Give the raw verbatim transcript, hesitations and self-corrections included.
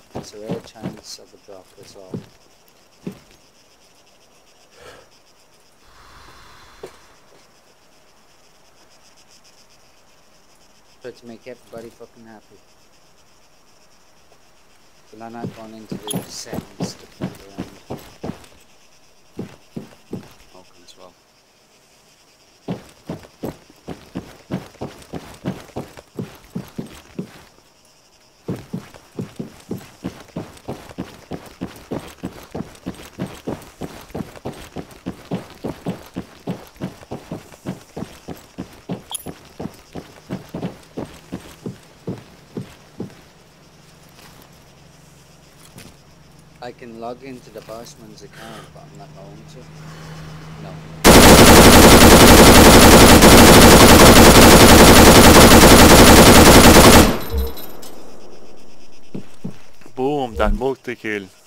It's a rare chance of a drop, that's all. Try to make everybody fucking happy. But I'm not going into the settings to play around. Okay, as well. I can log into the Bossman's account, but I'm not going to. No. Boom, that multi-kill.